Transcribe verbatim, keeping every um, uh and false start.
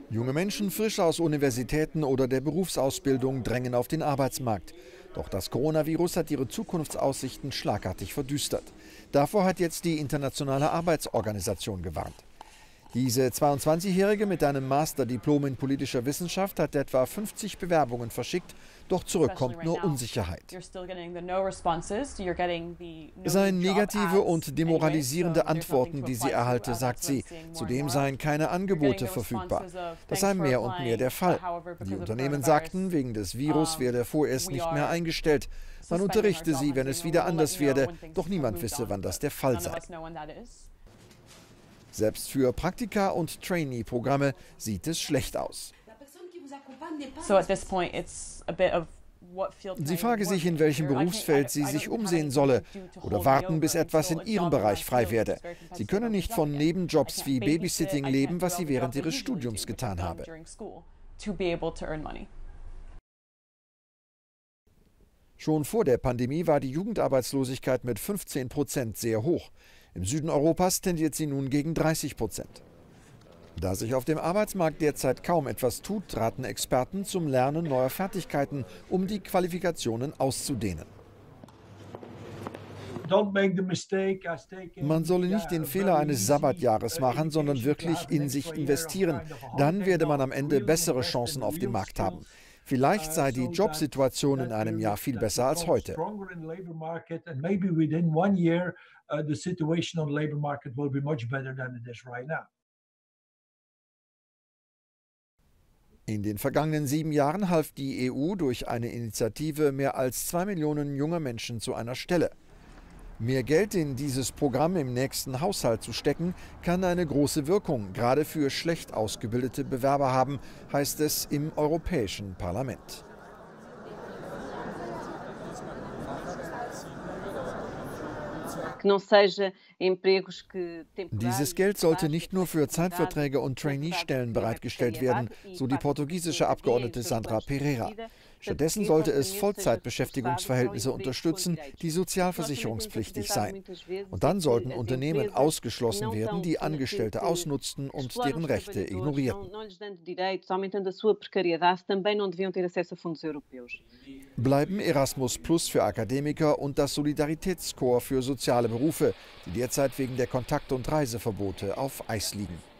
Junge Menschen frisch aus Universitäten oder der Berufsausbildung drängen auf den Arbeitsmarkt. Doch das Coronavirus hat ihre Zukunftsaussichten schlagartig verdüstert. Davor hat jetzt die Internationale Arbeitsorganisation gewarnt. Diese zweiundzwanzigjährige mit einem Masterdiplom in politischer Wissenschaft hat etwa fünfzig Bewerbungen verschickt, doch zurück kommt nur Unsicherheit. Es seien negative und demoralisierende Antworten, die sie erhalte, sagt sie. Zudem seien keine Angebote verfügbar. Das sei mehr und mehr der Fall. Die Unternehmen sagten, wegen des Virus werde vorerst nicht mehr eingestellt. Man unterrichte sie, wenn es wieder anders werde, doch niemand wisse, wann das der Fall sei. Selbst für Praktika- und Trainee-Programme sieht es schlecht aus. Sie frage sich, in welchem Berufsfeld sie sich umsehen solle oder warten, bis etwas in ihrem Bereich frei werde. Sie könne nicht von Nebenjobs wie Babysitting leben, was sie während ihres Studiums getan habe. Schon vor der Pandemie war die Jugendarbeitslosigkeit mit fünfzehn Prozent sehr hoch. Im Süden Europas tendiert sie nun gegen dreißig Prozent. Da sich auf dem Arbeitsmarkt derzeit kaum etwas tut, raten Experten zum Lernen neuer Fertigkeiten, um die Qualifikationen auszudehnen. Man solle nicht den Fehler eines Sabbatjahres machen, sondern wirklich in sich investieren. Dann werde man am Ende bessere Chancen auf dem Markt haben. Vielleicht sei die Jobsituation in einem Jahr viel besser als heute. In den vergangenen sieben Jahren half die E U durch eine Initiative mehr als zwei Millionen junger Menschen zu einer Stelle. Mehr Geld in dieses Programm im nächsten Haushalt zu stecken, kann eine große Wirkung, gerade für schlecht ausgebildete Bewerber haben, heißt es im Europäischen Parlament. Dieses Geld sollte nicht nur für Zeitverträge und Trainee-Stellen bereitgestellt werden, so die portugiesische Abgeordnete Sandra Pereira. Stattdessen sollte es Vollzeitbeschäftigungsverhältnisse unterstützen, die sozialversicherungspflichtig seien. Und dann sollten Unternehmen ausgeschlossen werden, die Angestellte ausnutzten und deren Rechte ignorierten. Bleiben Erasmus Plus für Akademiker und das Solidaritätskorps für soziale Berufe, die derzeit wegen der Kontakt- und Reiseverbote auf Eis liegen.